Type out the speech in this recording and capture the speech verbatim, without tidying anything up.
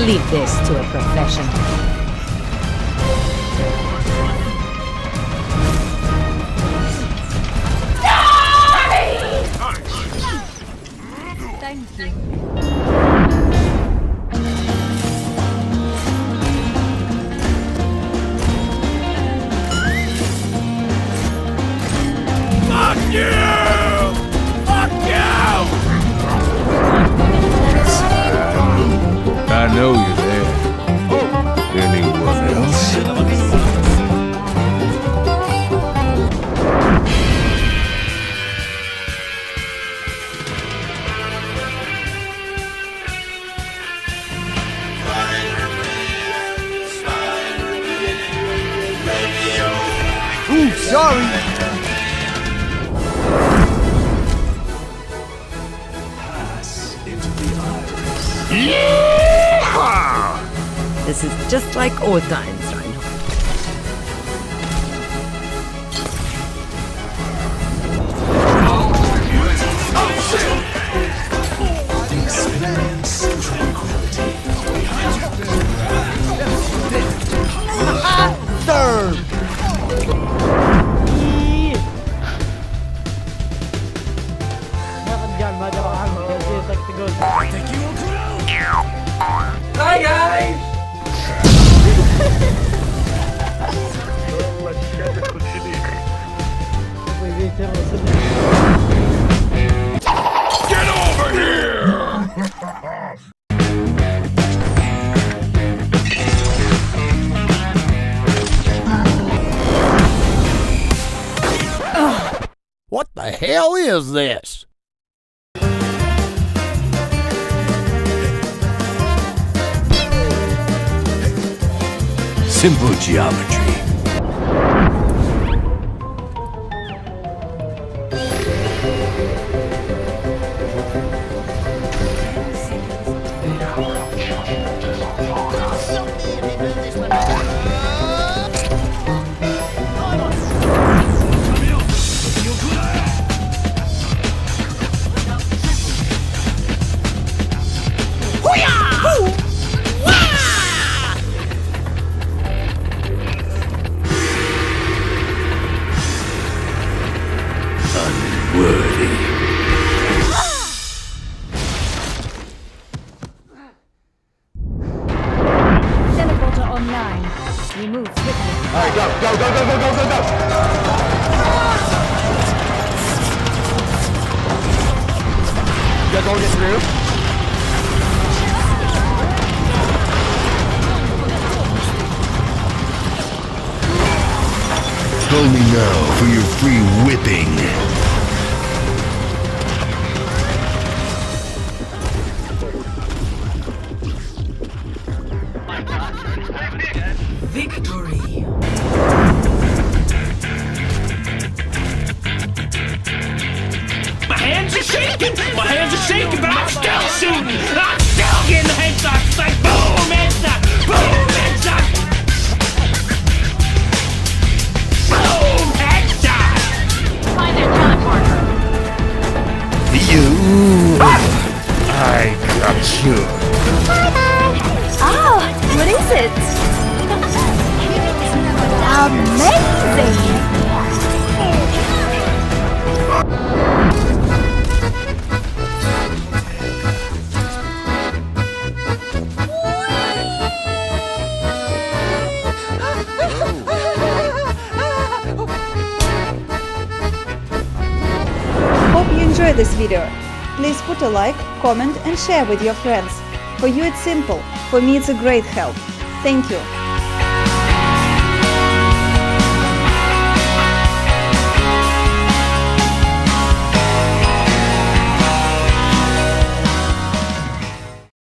Leave this to a professional. Thank you. Fuck you! Fuck you! I know you're there. Anyone else? Ooh, sorry! Pass into the iris. Yeah! This is just like old times, Reinhardt. Experience tranquility. Serve! Hi guys! Get over here! What the hell is this? Simple geometry. Unworthy. Teleporter online. Remove quickly. Alright, go, go, go, go, go, go, go, go! You guys all get through? Call me now for your free whipping. Victory! My hands are shaking! My hands are shaking, but I'm still shooting! I'm still getting headshots! It's like boom, headshot! Boom, headshot! Boom, headshot! Find that teleporter. You. I got you. Oh, what is it? Amazing! Hope you enjoyed this video. Please put a like, comment and share with your friends. For you it's simple, for me it's a great help. Thank you.